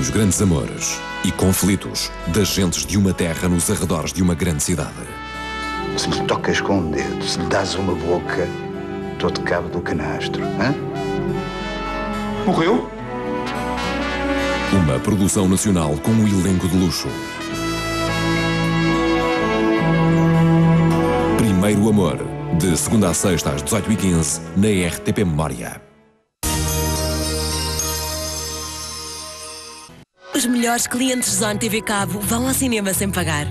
dos grandes amores e conflitos das gentes de uma terra nos arredores de uma grande cidade. Se lhe tocas com um dedo, se lhe dás uma boca, todo cabo do canastro, hã? Morreu? Uma produção nacional com um elenco de luxo. Primeiro Amor, de segunda a sexta às 18h15, na RTP Memória. Os melhores clientes Zone TV Cabo vão ao cinema sem pagar.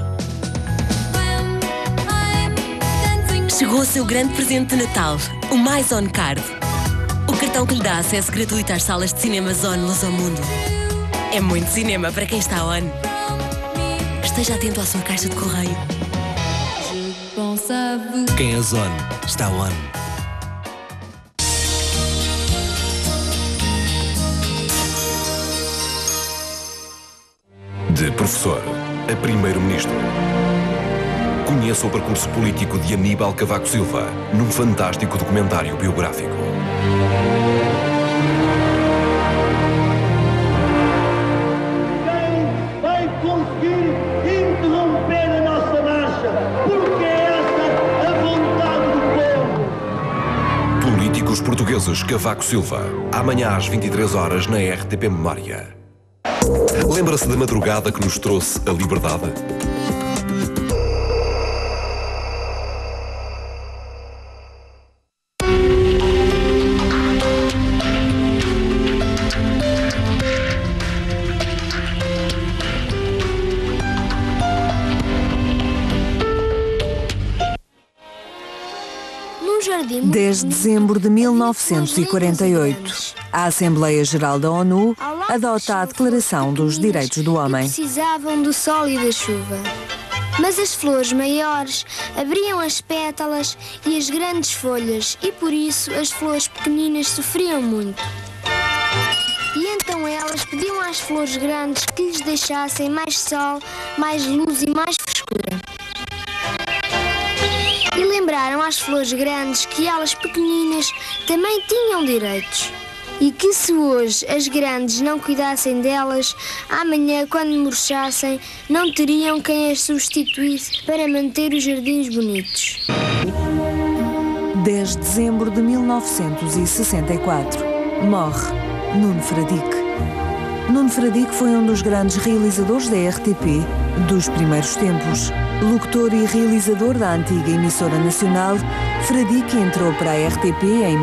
Chegou o seu grande presente de Natal, o Mais On Card. O cartão que lhe dá acesso gratuito às salas de cinema Zone Luz ao Mundo. É muito cinema para quem está on. Esteja atento à sua caixa de correio. Quem é Zone está on. De professor a primeiro-ministro. Conheça o percurso político de Aníbal Cavaco Silva num fantástico documentário biográfico. Quem vai conseguir interromper a nossa marcha? Porque é essa a vontade do povo. Políticos portugueses Cavaco Silva. Amanhã às 23h na RTP Memória. Lembra-se da madrugada que nos trouxe a liberdade? Desde dezembro de 1948, a Assembleia Geral da ONU adota a Declaração dos Direitos do Homem. Precisavam do sol e da chuva. Mas as flores maiores abriam as pétalas e as grandes folhas, e por isso as flores pequeninas sofriam muito. E então elas pediam às flores grandes que lhes deixassem mais sol, mais luz e mais frescura. E lembraram às flores grandes que elas pequeninas também tinham direitos. E que se hoje as grandes não cuidassem delas, amanhã, quando murchassem, não teriam quem as substituísse para manter os jardins bonitos. 10 de dezembro de 1964. Morre Nuno Fradique. Nuno Fradique foi um dos grandes realizadores da RTP dos primeiros tempos. Locutor e realizador da antiga emissora nacional, Fradique entrou para a RTP em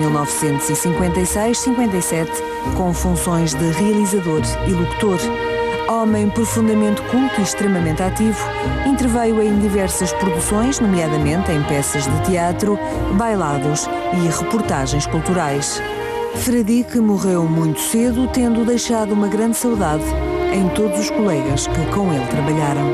1956-57 com funções de realizador e locutor. Homem profundamente culto e extremamente ativo, interveio em diversas produções, nomeadamente em peças de teatro, bailados e reportagens culturais. Fradique morreu muito cedo, tendo deixado uma grande saudade em todos os colegas que com ele trabalharam.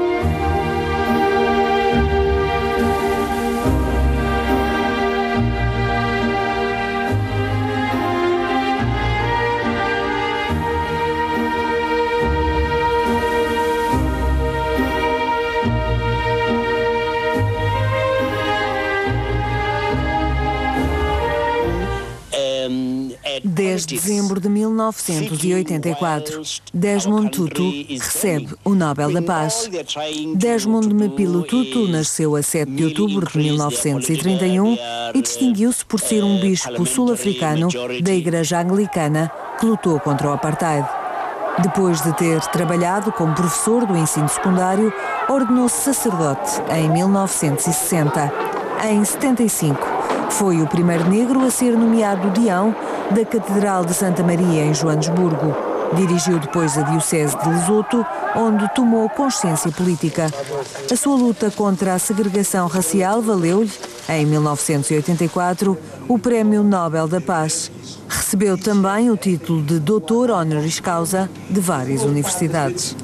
Desde dezembro de 1984, Desmond Tutu recebe o Nobel da Paz. Desmond Mapilo Tutu nasceu a 7 de outubro de 1931 e distinguiu-se por ser um bispo sul-africano da Igreja Anglicana que lutou contra o apartheid. Depois de ter trabalhado como professor do ensino secundário, ordenou-se sacerdote em 1960. Em 75, foi o primeiro negro a ser nomeado deão da Catedral de Santa Maria, em Joanesburgo. Dirigiu depois a Diocese de Lesotho, onde tomou consciência política. A sua luta contra a segregação racial valeu-lhe, em 1984, o Prémio Nobel da Paz. Recebeu também o título de Doutor Honoris Causa de várias universidades.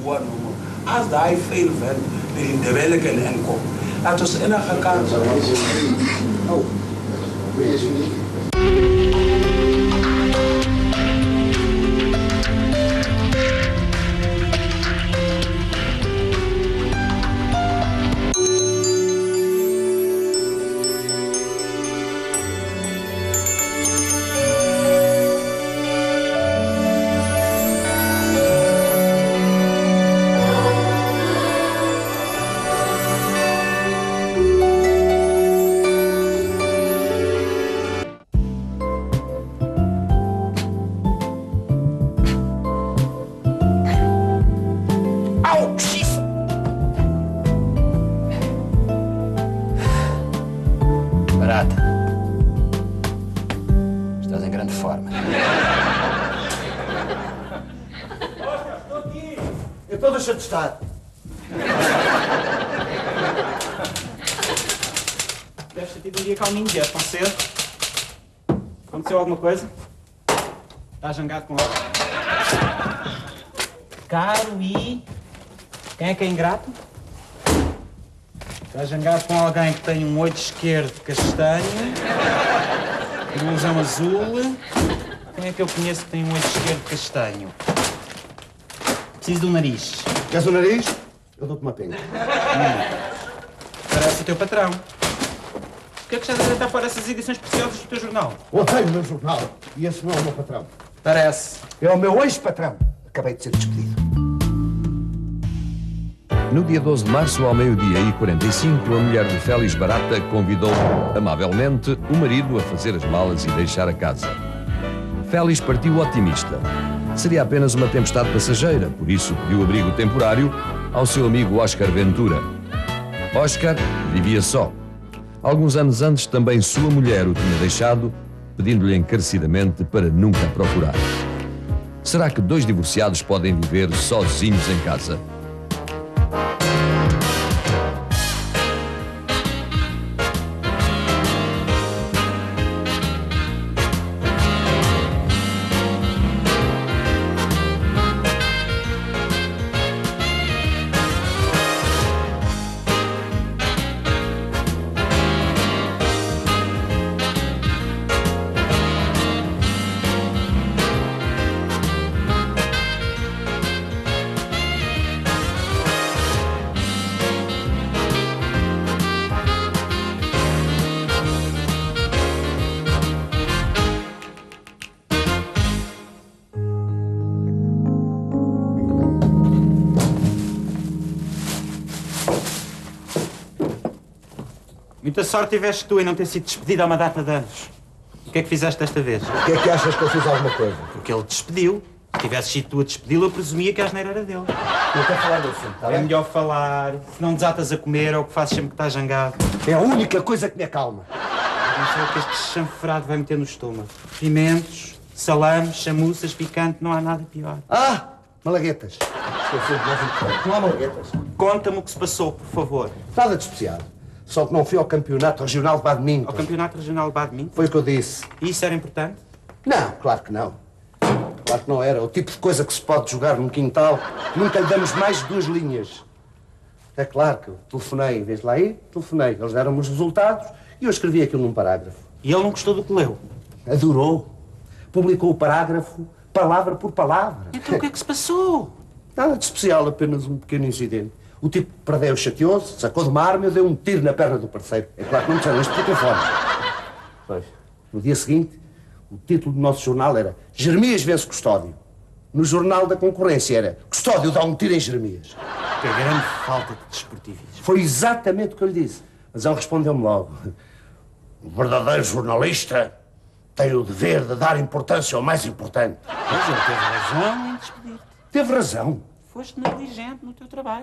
camarada. Estás em grande forma. Estou aqui. Então deixa de estar. Deves ter tido um dia calminho, vieste tão cedo. Aconteceu alguma coisa? Estás zangado com ele? Caro e... Quem é que é ingrato? Estás zangado com alguém que tem um olho esquerdo castanho, blusão azul. Quem é que eu conheço que tem um olho esquerdo castanho? Preciso do nariz. Queres o nariz? Eu dou-te uma pinga. Parece o teu patrão. Porquê é que estás a tentar fora essas edições preciosas do teu jornal? Odeio o meu jornal. E esse não é o meu patrão. Parece. É o meu ex-patrão. Acabei de ser despedido. No dia 12 de março, ao meio-dia e 45, a mulher de Félix Barata convidou amavelmente o marido a fazer as malas e deixar a casa. Félix partiu otimista. Seria apenas uma tempestade passageira, por isso pediu abrigo temporário ao seu amigo Oscar Ventura. Oscar vivia só. Alguns anos antes, também sua mulher o tinha deixado, pedindo-lhe encarecidamente para nunca procurar. Será que dois divorciados podem viver sozinhos em casa? Muita sorte tiveste tu em não ter sido despedido há uma data de anos. O que é que fizeste desta vez? O que é que achas que eu fiz alguma coisa? Porque ele te despediu. Se tivesses sido tu a despedi-lo, eu presumia que a asneira era dele. Não quero falar do assunto, está É bem? melhor falar. Se não desatas a comer, é o que fazes sempre que estás zangado. É a única coisa que me acalma. Não sei o que este chanfrado vai meter no estômago. Pimentos, salames, chamuças, picante, não há nada pior. Ah! Malaguetas. Esqueci de mais importante. Não há malaguetas. Conta-me o que se passou, por favor. Nada de especial. Só que não fui ao campeonato regional de badminton. Ao Campeonato Regional de Badminton? Foi o que eu disse. E isso era importante? Não, claro que não. Claro que não era. O tipo de coisa que se pode jogar num quintal. Nunca lhe damos mais de 2 linhas. É claro que eu telefonei, em vez de lá ir, telefonei. Eles deram-me os resultados e eu escrevi aquilo num parágrafo. E ele não gostou do que leu? Adorou. Publicou o parágrafo, palavra por palavra. Então o que é que se passou? Nada de especial, apenas um pequeno incidente. O tipo perdeu, chateou-se, sacou de uma arma e eu dei um tiro na perna do parceiro. É claro que não me disseram isto por telefone. Pois, no dia seguinte, o título do nosso jornal era Jeremias vence Custódio. No jornal da concorrência era Custódio dá um tiro em Jeremias. Que grande falta de desportivismo. Foi exatamente o que eu lhe disse. Mas ele respondeu-me logo. O verdadeiro jornalista tem o dever de dar importância ao mais importante. Mas ele teve razão em despedir-te. Teve razão. Foste negligente no teu trabalho.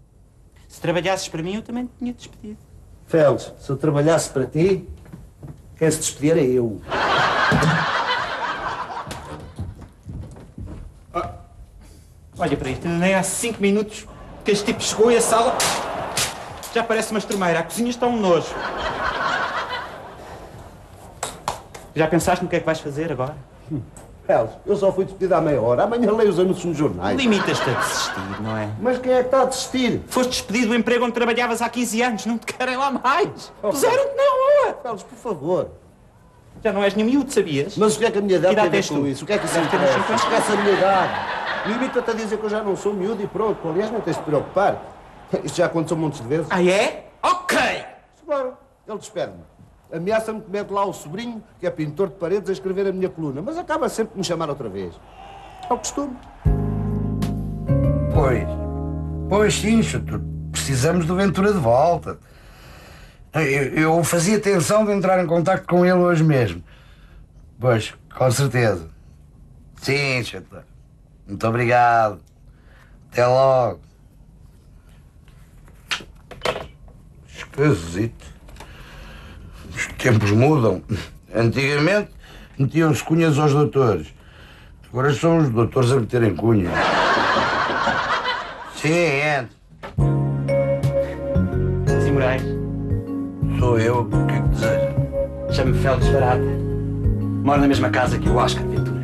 Se trabalhasses para mim, eu também te tinha despedido. Félix, se eu trabalhasse para ti, quem se despedir era eu. Olha para isto, nem há 5 minutos que este tipo chegou e a sala já parece uma estrumeira. A cozinha está um nojo. Já pensaste no que é que vais fazer agora? Félix, eu só fui despedido há meia hora. Amanhã leio os anúncios nos jornais. Limitas-te a desistir, não é? Mas quem é que está a desistir? Foste despedido do emprego onde trabalhavas há 15 anos. Não te querem lá mais. Puseram-te na rua. Félix, por favor. Já não és nenhum miúdo, sabias? Mas o que é que a minha idade Que tem a idade ver tens com tu? isso? O que é que isso Deves ter uns interessa? 50. Esquece a minha idade. Limita-te a dizer que eu já não sou miúdo e pronto. Aliás, não tens de te preocupar. Isto já aconteceu montes de vezes. Ah, é? Ok! Claro, ele despede-me. Ameaça-me que mete lá o sobrinho, que é pintor de paredes, a escrever a minha coluna. Mas acaba sempre de me chamar outra vez. É o costume. Pois sim, Chuto. Precisamos do Ventura de volta. Eu fazia tensão de entrar em contacto com ele hoje mesmo. Pois, com certeza. Sim, Chuto. Muito obrigado. Até logo. Esquisito. tempos mudam. Antigamente metiam-se cunhas aos doutores. Agora são os doutores a meterem cunhas. Sim, é. Sim, Moraes. Sou eu. O que é que deseja? Chamo-me Félix Barata. Moro na mesma casa que o Oscar Ventura.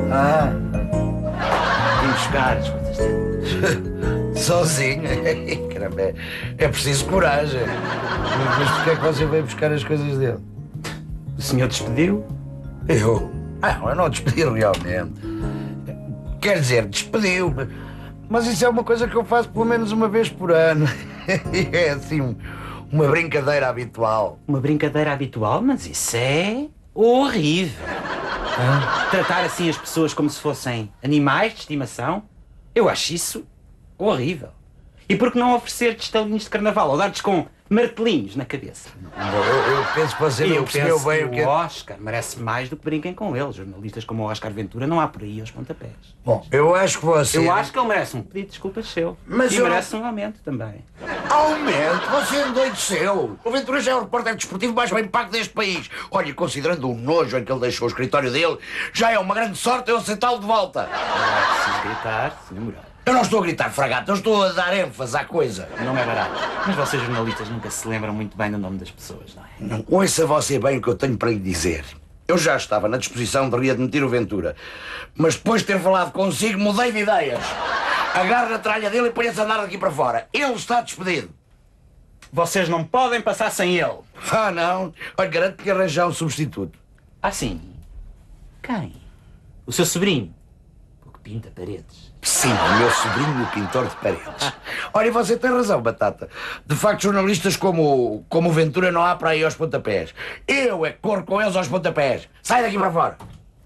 Vim buscar as coisas dele. Sozinho? Caramba, é preciso coragem. Mas porquê é que você veio buscar as coisas dele? O senhor despediu? Eu? Eu não despedi realmente. Quer dizer, despediu. Mas isso é uma coisa que eu faço pelo menos uma vez por ano. É assim, uma brincadeira habitual. Uma brincadeira habitual? Mas isso é horrível. Tratar assim as pessoas como se fossem animais de estimação, eu acho isso horrível. E por que não oferecer estalinhos de carnaval ou dar-lhes com martelinhos na cabeça? Eu penso que você não percebeu bem o que... O Oscar merece mais do que brinquem com ele. Jornalistas como o Oscar Ventura não há por aí aos pontapés. Bom, eu acho que você... Eu acho que ele merece um pedido de desculpas seu. Mas e eu merece um aumento também. Aumento? Você é um doido seu. O Ventura já é o repórter desportivo mais bem pago deste país. Olha, considerando o nojo em que ele deixou o escritório dele, já é uma grande sorte eu aceitá-lo de volta. Não é preciso gritar, Sr. Moraes. Eu não estou a gritar, fragata, eu estou a dar ênfase à coisa. Não é barato. Mas vocês jornalistas nunca se lembram muito bem do nome das pessoas, não é? Não ouça você bem o que eu tenho para lhe dizer. Eu já estava na disposição de readmitir o Ventura. Mas depois de ter falado consigo, mudei de ideias. Agarre na tralha dele e ponha-se a andar daqui para fora. Ele está despedido. Vocês não podem passar sem ele. Não. Olha, garanto que arranjar um substituto. Sim? Quem? O seu sobrinho? O que pinta paredes. Sim, o meu sobrinho, o pintor de paredes. Olha, você tem razão, Batata. De facto, jornalistas como o Ventura não há para ir aos pontapés. Eu é que corro com eles aos pontapés. Sai daqui para fora.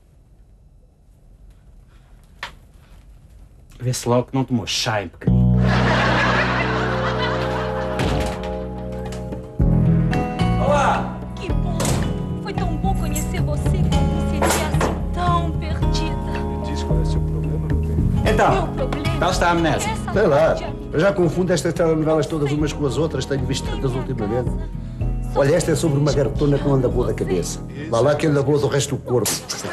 Vê-se logo que não tomou chá em pequenino. Olá! Que bom! Foi tão bom conhecer você quando você via assim tão perdida. Me diz qual é o seu problema, meu bem. Então, tal está a amnésia? Sei lá, eu já confundo estas telenovelas todas umas com as outras, tenho visto tantas ultimamente. Olha, esta é sobre uma garotona que não anda boa da cabeça. Vá lá que anda boa do resto do corpo.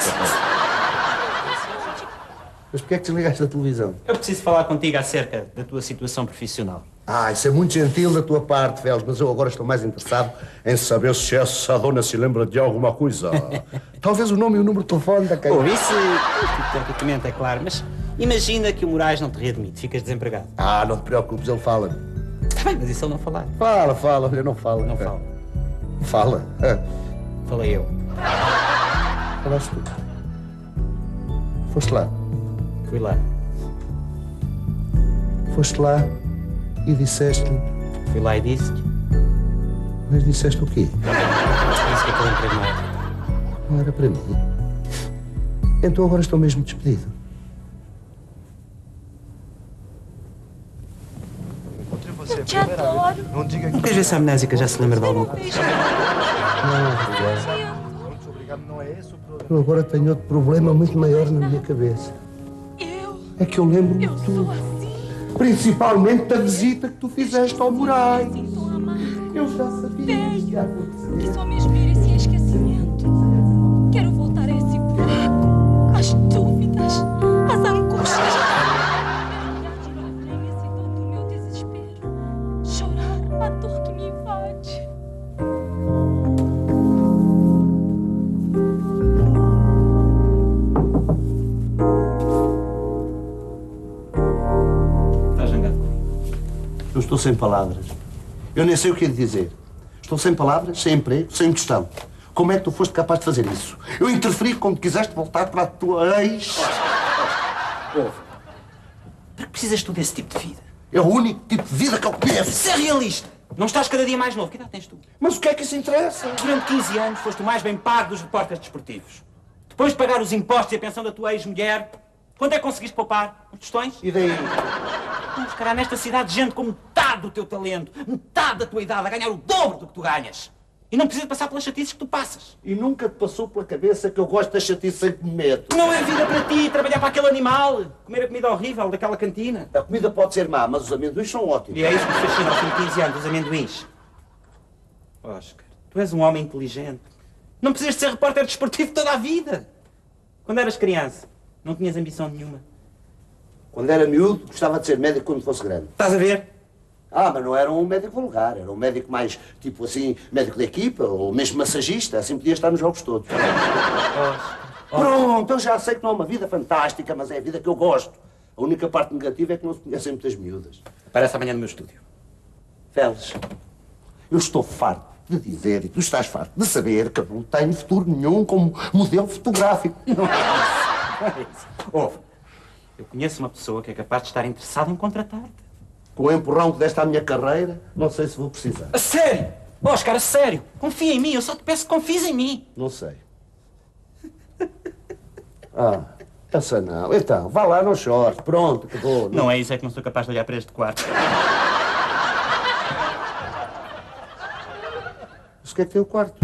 Mas porquê é que desligaste a televisão? Eu preciso falar contigo acerca da tua situação profissional. Isso é muito gentil da tua parte, Félix, mas eu agora estou mais interessado em saber se essa dona se lembra de alguma coisa. Talvez o nome e o número de telefone da quem... Isso, tecnicamente, é claro, mas imagina que o Moraes não te readmite, ficas desempregado. Não te preocupes, ele fala. Bem, mas e se ele não falar? Fala, olha, não fala. Não fala. Fala. Falei eu. Falaste tu. Foste lá. Fui lá. Foste lá e disseste-lhe... Fui lá e disse-lhe. Mas disseste o quê? Disse que aquele emprego não era. Não era para mim. Então agora estou mesmo despedido. Eu te adoro. Não diga que... Queres ver se a amnésica já se lembra de alguma coisa? Eu agora tenho outro problema muito maior na minha cabeça. É que eu lembro-me de tudo. Principalmente da visita que tu fizeste ao Moraes. Eu já sabia que isto ia acontecer. Que só mesmo merecia esquecimento. Quero voltar a esse buraco. As dúvidas, as angústias. Essa dor do meu desespero. Chorar a dor que me invade. Estás zangado? Eu estou sem palavras. Eu nem sei o que é de dizer. Estou sem palavras, sem emprego, sem gestão. Como é que tu foste capaz de fazer isso? Eu interferi quando quiseste voltar para a tua ex. Ouve. Para que precisas tu desse tipo de vida? É o único tipo de vida que eu conheço. Ser realista. Não estás cada dia mais novo. Que idade tens tu? Mas o que é que isso interessa? Durante 15 anos foste o mais bem pago dos repórteres desportivos. Depois de pagar os impostos e a pensão da tua ex-mulher, quanto é que conseguiste poupar? Uns tostões? E daí? Mas, cara, nesta cidade, gente com metade do teu talento, metade da tua idade, a ganhar o dobro do que tu ganhas. E não precisa passar pelas chatices que tu passas. E nunca te passou pela cabeça que eu gosto da chatice sem que me meto. Não é vida para ti trabalhar para aquele animal, comer a comida horrível daquela cantina. A comida pode ser má, mas os amendoins são ótimos. E é isso que te fascina ao fim de 15 anos, os amendoins. Oscar, Tu és um homem inteligente. Não precisas de ser repórter desportivo toda a vida. Quando eras criança, não tinhas ambição nenhuma. Quando era miúdo, gostava de ser médico quando fosse grande. Estás a ver? Ah, mas não era um médico vulgar, era um médico mais, tipo assim, médico de equipa, ou mesmo massagista, assim podia estar nos jogos todos. Pronto, eu já sei que não é uma vida fantástica, mas é a vida que eu gosto. A única parte negativa é que não se conhecem muitas miúdas. Aparece amanhã no meu estúdio. Félix, eu estou farto de dizer, e tu estás farto de saber, que eu não tenho futuro nenhum como modelo fotográfico. Não é isso. Ouve, eu conheço uma pessoa que é capaz de estar interessada em contratar-te. Com o empurrão que deste à minha carreira, não sei se vou precisar. A sério? Oscar, a sério? Confia em mim, eu só te peço que confies em mim. Não sei. Essa não. Então, vá lá, não chore. Pronto, acabou. Não é isso, é que não sou capaz de olhar para este quarto. Mas o que é que tem o quarto?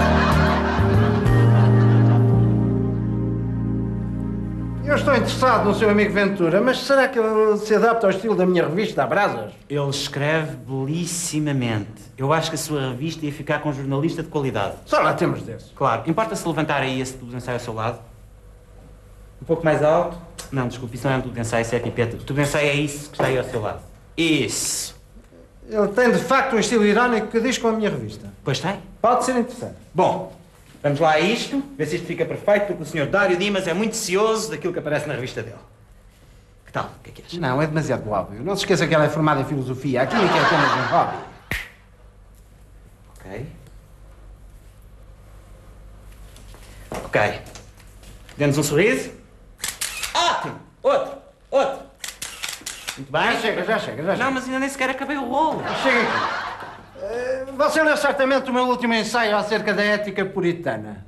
Eu estou interessado no seu amigo Ventura, mas será que ele se adapta ao estilo da minha revista, a Brasas? Ele escreve belissimamente. Eu acho que a sua revista ia ficar com um jornalista de qualidade. Só lá temos desse. Claro. Importa-se levantar aí esse tubo de ensaio ao seu lado? Um pouco mais alto? Não, desculpe, isso não é um tubo de ensaio, isso é a pipeta. O tubo de ensaio é isso que está aí ao seu lado. Isso. Ele tem, de facto, um estilo irónico que diz com a minha revista. Pois tem. Pode ser interessante. Bom, vamos lá a isto, ver se isto fica perfeito, porque o Sr. Dário Dimas é muito cioso daquilo que aparece na revista dele. Que tal? O que é que achas? Não, é demasiado óbvio. Não se esqueça que ela é formada em filosofia. A química é apenas um hobby. Ok. Ok. Dê-nos um sorriso. Ótimo! Outro! Muito bem. Já chega. Não, mas ainda nem sequer acabei o rolo. Chega aqui. Você leu certamente o meu último ensaio acerca da ética puritana.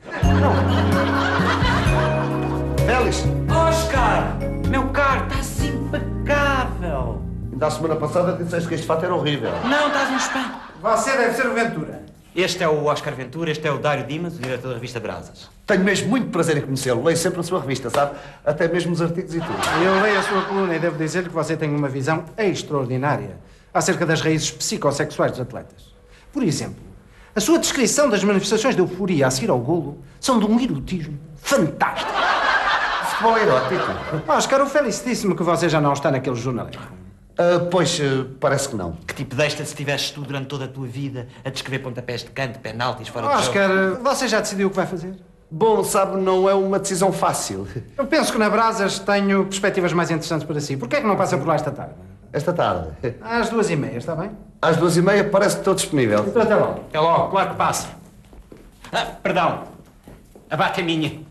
Félix! Oscar! Meu caro, estás impecável! Ainda a semana passada disseste que este fato era horrível. Não, estás um espanto. Você deve ser o Ventura. Este é o Oscar Ventura, este é o Dário Dimas, o diretor da revista Brasas. Tenho mesmo muito prazer em conhecê-lo. Leio sempre a sua revista, sabe? Até mesmo os artigos e tudo. Eu leio a sua coluna e devo dizer que você tem uma visão extraordinária acerca das raízes psicossexuais dos atletas. Por exemplo, a sua descrição das manifestações de euforia a seguir ao golo são de um erotismo fantástico. Futebol erótico. Oscar, o Félix disse-me que você já não está naquele jornalismo. Pois, parece que não. Que tipo desta se tivesses tu durante toda a tua vida a descrever pontapés de canto, penaltis, fora de jogo? Oscar, você já decidiu o que vai fazer? Bom, sabe, não é uma decisão fácil. Eu penso que na Brasas tenho perspectivas mais interessantes para si. Por que é que não passa por lá esta tarde? Esta tarde? Às 2h30, está bem? Às 2h30 parece que estou disponível. Então até logo. Até logo, claro que passa. Perdão. Abate a minha.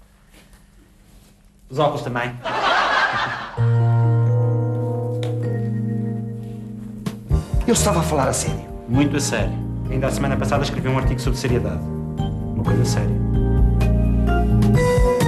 Os óculos também. Eu estava a falar a sério. Muito a sério. Ainda a semana passada escrevi um artigo sobre seriedade. Uma coisa séria.